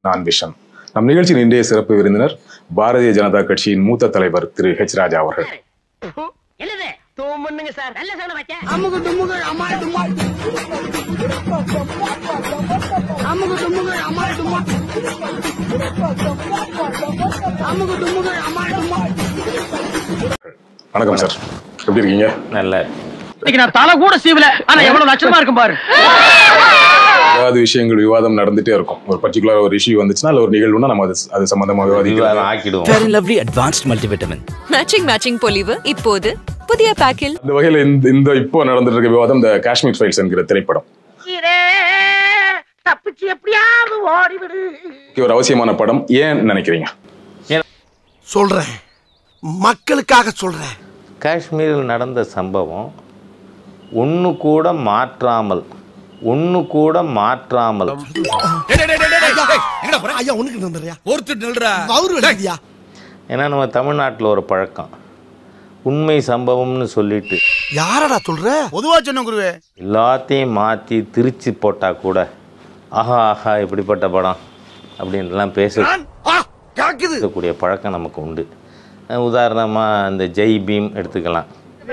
நான் விஷன். நம் நிகழ்ச்சியின் இன்றைய சிறப்பு விருந்தினர் பாரதிய ஜனதா கட்சியின் மூத்த தலைவர் திரு ஹெச் ராஜா அவர்கள். வணக்கம் சார், எப்படி இருக்கீங்க? நல்ல நான் தலை கூட சீவல, ஆனா எவ்வளவு லட்சமா இருக்கும் பாரு. ஏதாவது விஷயங்கள் விவாதம் நடந்துட்டே இருக்கும். ஒரு பர்టిక్యులர் ஒரு இஷ்யூ வந்துச்சுனா இல்ல ஒரு நிகழ்வுனா நம்ம அது சம்பந்தமா விவாதிக்கலாம், ஆக்கிடுவோம். Fair and Lovely Advanced Multivitamin matching பொலிவு இப்போது புதிய பேக்கில். இந்த வகையில இந்த இப்போ நடந்துட்டு இருக்க விவாதம் இந்த காஷ்மீர் ஃபைல்ஸ் என்கிற திரைப்படம். தப்பிச்சு எப்படியாவது ஓடிவிடு. ஒரு அவசியமான படம் ஏன் நினைக்கிறீங்க? சொல்றேன், மக்களுக்காக சொல்றேன். காஷ்மீரில் நடந்த சம்பவம் ஒன்று கூட மாற்றாமல் ஏன்னா நம்ம தமிழ்நாட்டில் ஒரு பழக்கம், உண்மை சம்பவம்னு சொல்லிட்டு யாரடா சொல்ற? பொதுவா சொன்ன குருவே, எல்லாத்தையும் மாற்றி திருச்சி போட்டால் கூட ஆஹா ஆஹா இப்படிப்பட்ட படம் அப்படின்லாம் பேசக்கூடிய பழக்கம் நமக்கு உண்டு. உதாரணமாக இந்த ஜெய் பீம் எடுத்துக்கலாம்.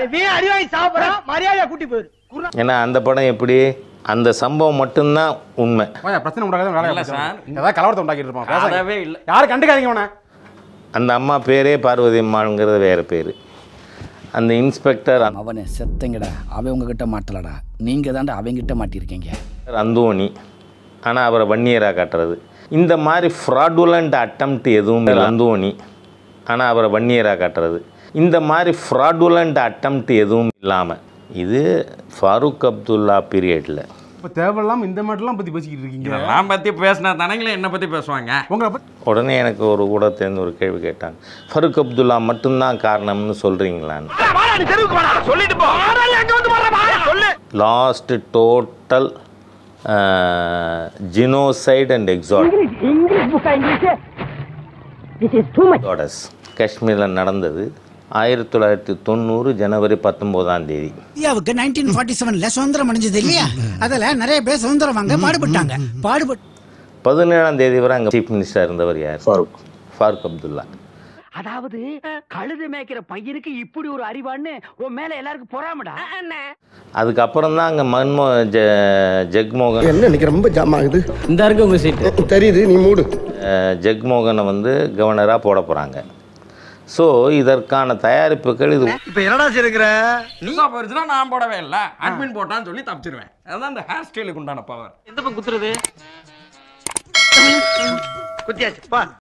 ஏன்னா அந்த படம் எப்படி, அந்த சம்பவம் மட்டும்தான் உண்மை. அந்த அம்மா பேரே பார்வதி அம்மாங்கிறது வேற பேர். அந்த இன்ஸ்பெக்டர் அவனை செத்தங்கடா, அவன் உங்ககிட்ட மாட்டலடா, நீங்க தாண்டா அவங்கிட்ட மாட்டிருக்கீங்க. அந்தோணி, ஆனால் அவரை வன்னியராக காட்டுறது. இந்த மாதிரி ஃப்ராடுலண்ட் அட்டம்ப்ட் எதுவும் இல்லை. அந்தோணி, ஆனால் அவரை வன்னியராக காட்டுறது. இந்த மாதிரி ஃப்ராடுலண்ட் அட்டம்ப்ட் எதுவும் இல்லாமல் இது ஃபாரூக் அப்துல்லா பீரியடில். இப்போ தேவையில்லாமல் இந்த மாதிரிலாம் பற்றி பேசிக்கிட்டு இருக்கீங்க. நான் பற்றி பேசினா தானங்களே என்னை பற்றி பேசுவாங்க. உடனே எனக்கு ஒரு கூட சேர்ந்து ஒரு கேள்வி கேட்டாங்க, ஃபாரூக் அப்துல்லா மட்டும்தான் காரணம்னு சொல்கிறீங்களான்னு. Last total genocide and exodus காஷ்மீரில் நடந்தது 1990 ஜனவரி 19ஆம் தேதி. இந்தியாவுக்கு 1947ல சுதந்திரம் அடைஞ்சது இல்லையா? அதுல நிறைய பேர் சுதந்திரம் வாங்க பாடுபட்டாங்க. 17ஆம் தேதி வரை அங்கே சீஃப் மினிஸ்டர் இருந்தவர் யார்? ஃபாரூக் அப்துல்லா. அதாவது கழுது மேய்க்கிற பையனுக்கு இப்படி ஒரு அறிவான்னு உன் மேல எல்லாருக்கும் பொறாமடா. அதுக்கப்புறம் தான் அங்கே ஜெக்மோகன் என்ன இன்னைக்கு ரொம்ப ஜாம் ஆகுது. இந்த இருக்கு உங்க சீட்டு தெரியுது, நீ மூடு. ஜெக்மோகனை வந்து கவர்னராக போட போகிறாங்க. ஸோ இதற்கான தயாரிப்புகள் இது. இப்போ என்னடா செய்யற நியூஸா போயிருச்சுன்னா நான் போடவே இல்லை, அட்மின் போட்டான்னு சொல்லி தப்பிச்சிருவேன். அதுதான் இந்த ஹேர் ஸ்டைலுக்கு உண்டான பவர். எந்த பக்கம் குத்துறது? குத்தியாச்சு பா.